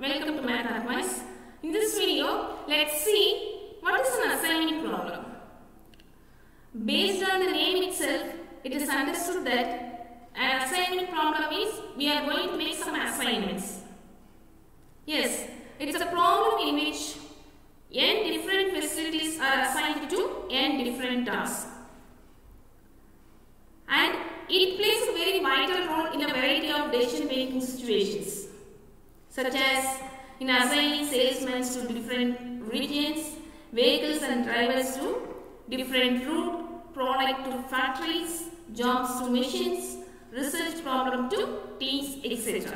welcome to Math Advice. In this video, let's see what is an assignment problem. Based on the name itself, it is understood that an assignment problem is we are going to make some assignments. Yes, it's a problem in which n different facilities are assigned to n different tasks. And it plays a very vital role in a variety of decision-making situations, such as in assigning salesmen to different regions, vehicles and drivers to different route, product to factories, jobs to machines, research problem to teams, etc.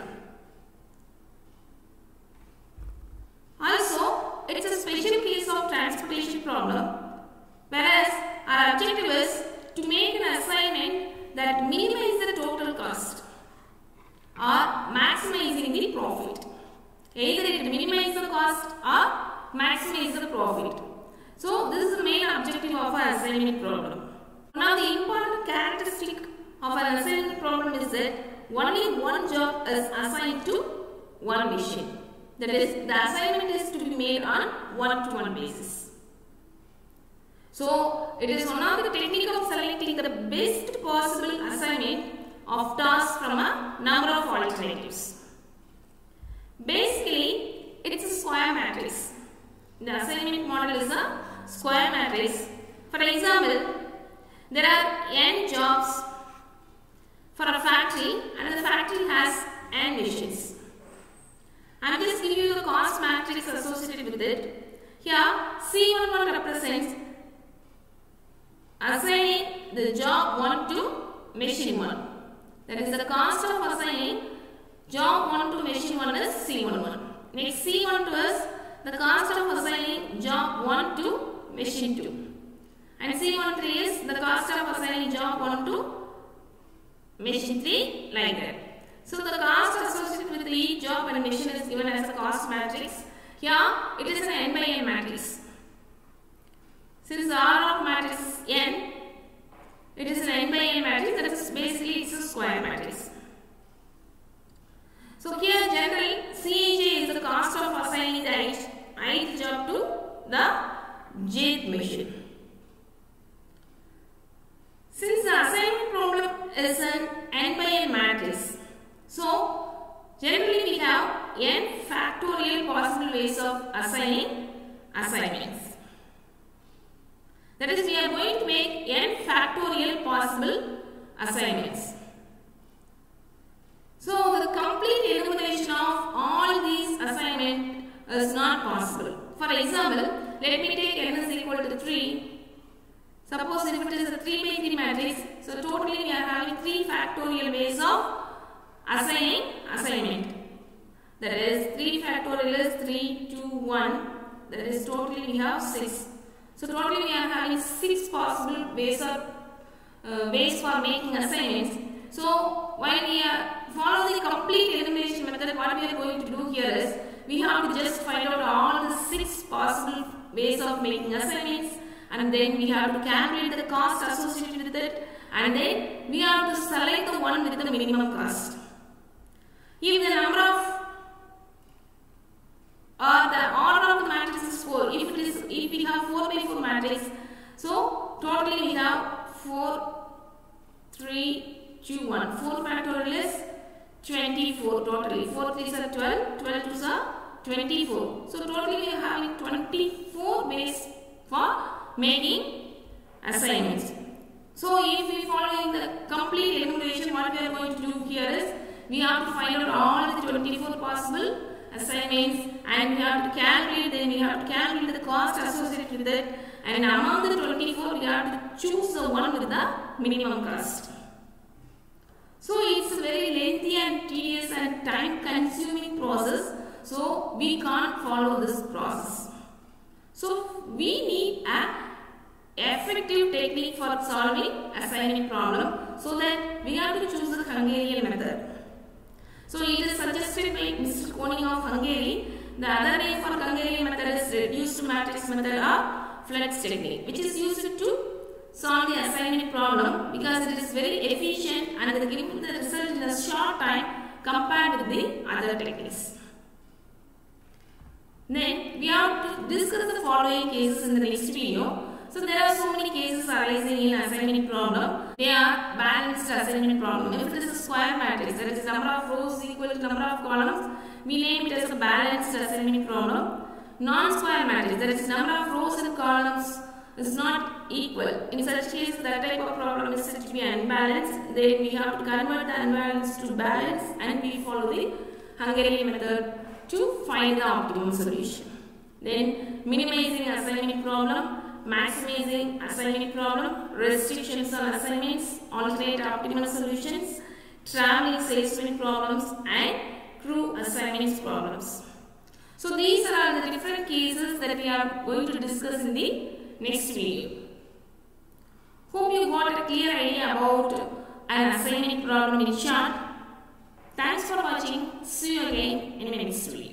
Also, it's a special case of transportation problem, whereas our objective is to make an assignment that minimizes the total cost or maximizing the profit. Either it minimizes the cost or maximizes the profit. So, this is the main objective of our assignment problem. Now, the important characteristic of an assignment problem is that only one job is assigned to one mission. That is, the assignment is to be made on one-to-one basis. So, it is one of the technique of selecting the best possible assignment of tasks from a number of alternatives. Basically, it's a square matrix. The assignment model is a square matrix. For example, there are n jobs for a factory and the factory has n missions. I am just giving you the cost matrix associated with it. Here, C11 represents assigning the job 1 to machine 1. That is, the cost of assigning job 1 to machine 1 is C11. Next, C12 is the cost of assigning job 1 to machine 2. And C13 is the cost of assigning job 1 to machine 3, like that. So, the cost associated with each job and machine is given as a cost matrix. Here, it is an n by n matrix. Since the R of matrix is n, it is an n by n matrix, that is basically it's a square matrix. So here generally Cij is the cost of assigning the ith job to the jth mission. Since the assignment problem is an n by n matrix, so generally we have n factorial possible ways of assigning assignments. That is, we are going to make n factorial possible assignments. So, the complete enumeration of all these assignments is not possible. For example, let me take n is equal to 3. Suppose if it is a 3 by 3 matrix, so totally we are having 3 factorial ways of assigning assignment. That is, 3 factorial is 3, 2, 1. That is, totally we have 6. So totally we are having 6 possible ways for making assignments. So while we follow the complete elimination method, what we are going to do here is we have to just find out all the 6 possible ways of making assignments, and then we have to calculate the cost associated with it, and then we have to select the one with the minimum cost. If the number of the order of the matrix is 4. If we have 4 by 4 matrix, so totally we have 4, 3, 2, 1. 4 factorial is 24 totally. 4 3s are 12, 12 2s are 24. So totally we are having 24 ways for making assignments. So if we follow the complete enumeration, what we are going to do here is we have to find out all the 24 possible assignments, and we have to calculate the cost associated with it, and among the 24 we have to choose the one with the minimum cost. So it's a very lengthy and tedious and time consuming process, so we can't follow this process. So we need an effective technique for solving assignment problem, so that we have to choose the Hungarian method. So it is suggested by Mr. Koning of Hungary. The other name for Hungarian method is reduced matrix method or flux technique, which is used to solve the assignment problem because it is very efficient and it gives the result in a short time compared with the other techniques. Then we have to discuss the following cases in the next video. So there are so many cases arising in assignment problem. They are balanced assignment problem. If it is a square matrix, that is number of rows equal to number of columns, we name it as a balanced assignment problem. Non-square matrix, that is number of rows and columns is not equal. In such case, that type of problem is said to be unbalanced. Then we have to convert the unbalanced to balance, and we follow the Hungarian method to find the optimum solution. Then minimizing assignment problem, maximizing assignment problem, restrictions on assignments, alternate optimal solutions, traveling salesman problems, and crew assignments problems. So these are the different cases that we are going to discuss in the next video. Hope you got a clear idea about an assignment problem in short. Thanks for watching. See you again in the next video.